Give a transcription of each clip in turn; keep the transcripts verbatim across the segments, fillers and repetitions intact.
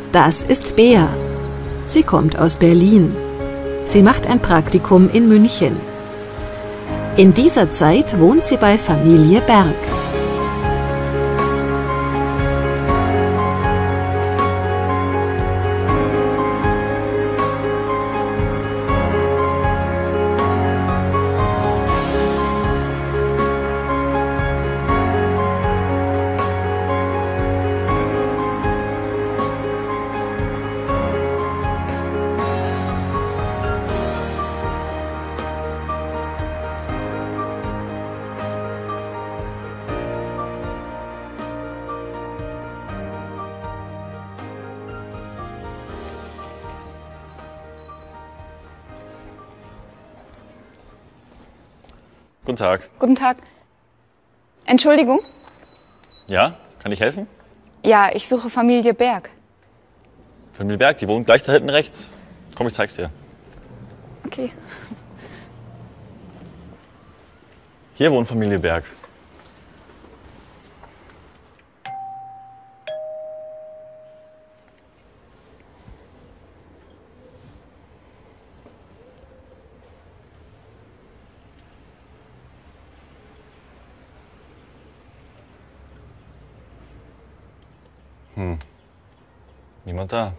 Das ist Bea. Sie kommt aus Berlin. Sie macht ein Praktikum in München. In dieser Zeit wohnt sie bei Familie Berg. Guten Tag. Guten Tag. Entschuldigung? Ja, kann ich helfen? Ja, ich suche Familie Berg. Familie Berg, die wohnt gleich da hinten rechts. Komm, ich zeig's dir. Okay. Hier wohnt Familie Berg. Hm. Niemand da.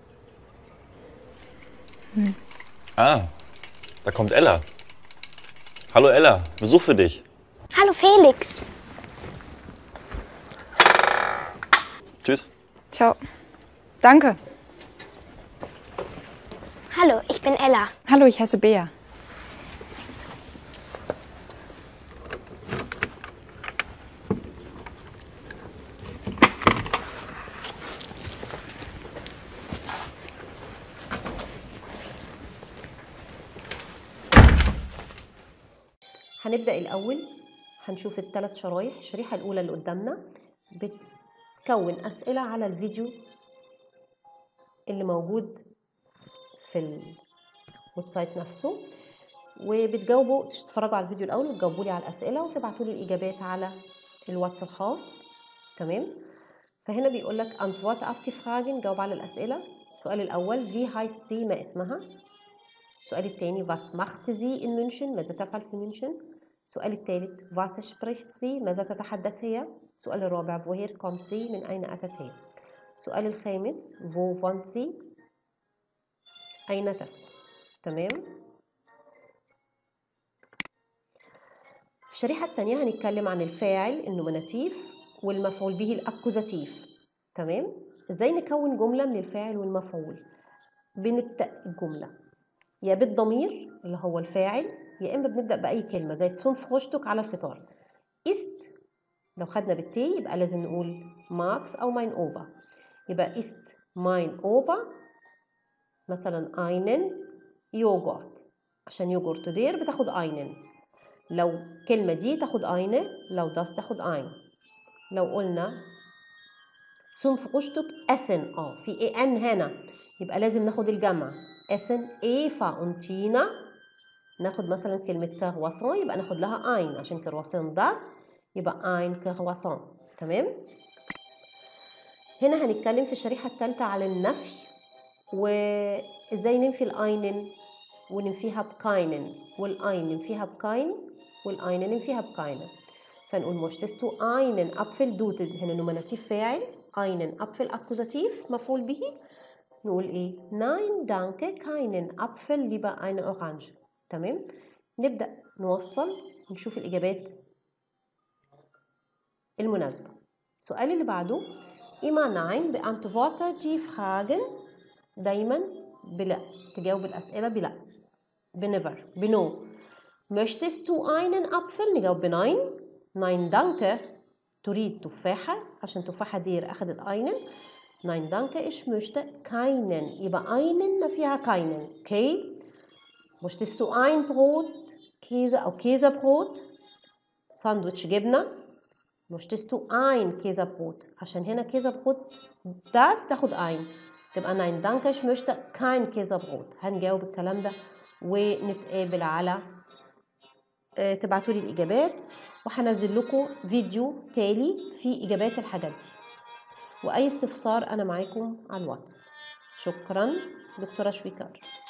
Hm. Ah, da kommt Ella. Hallo Ella, Besuch für dich. Hallo Felix. Tschüss. Ciao. Danke. Hallo, ich bin Ella. Hallo, ich heiße Bea. هنبدأ الأول هنشوف الثلاث شرايح. الشريحة الأولى اللي قدامنا بتكون أسئلة على الفيديو اللي موجود في الويب سايت نفسه، وبتجاوبوا تتفرجوا على الفيديو الأول وتجاوبوا لي على الأسئلة وتبعتوا لي الإجابات على الواتس الخاص. تمام؟ فهنا بيقول لك antwort auf die Fragen، جاوب على الأسئلة. السؤال الأول wie heißt sie، ما اسمها. السؤال الثاني was macht sie in München، ماذا تفعل في ميونشن. السؤال الثالث was spricht sie، ماذا تتحدث هي. السؤال الرابع woher kommt sie، من أين أتت هي. السؤال الخامس wo wohnt sie، أين تسكن. تمام. في الشريحة الثانية هنتكلم عن الفاعل النوميناتيف والمفعول به الأكوزاتيف. تمام. إزاي نكون جملة من الفاعل والمفعول. بنبدأ الجملة يا بالضمير اللي هو الفاعل، يا إما بنبدأ بأي كلمة زي تصوم فروشتك على الفطار. ist لو خدنا بالتي يبقى لازم نقول ماكس أو ماين أوبا. يبقى ist mein أوبا مثلا einen يوجورت، عشان يوجورت دير بتاخد einen. لو كلمة دي تاخد eine، لو das تاخد ein. لو قلنا zum Frühstück essen، اه في ايه ان هنا يبقى لازم ناخد الجمع essen ايفا und تينا. ناخد مثلا كلمة كرواسون يبقى ناخد لها ein، عشان كرواسون das يبقى ein كرواسون. تمام. هنا هنتكلم في الشريحة الثالثة على النفي وازاي ننفي الاينن وننفيها بكاينن، والاين ننفيها بكاين والاين ننفيها بكاينن. فنقول möchtest du einen Apfel، دوت هنا نوميناتيف فاعل، einen Apfel أكوزاتيف مفعول به. نقول ايه nein danke keinen Apfel lieber eine Orange. تمام. نبدأ نوصل نشوف الإجابات المناسبة. السؤال اللي بعده immer nein beantworte die Fragen، دايما بلا، تجاوب الأسئلة بلا، بنيفر بنو. möchtest du einen Apfel، نجاوب بناين. nein danke تريد تفاحة، عشان تفاحة دير أخذت einen. nein danke ich möchte keinen، يبقى einen فيها keinen. okay. möchtest du ein Brot، كيزة أو كيزة-Brot، ساندويتش جبنة. möchtest du ein Käsebrot، عشان هنا Käsebrot das تاخد ein، تبقى nein danke ich möchte kein Käsebrot. هنجاوب الكلام ده ونتقابل على اه تبعتوا لي الإجابات، وهنزل لكم فيديو تالي فيه إجابات الحاجات دي. وأي استفسار أنا معاكم على الواتس. شكرا دكتورة شويكار.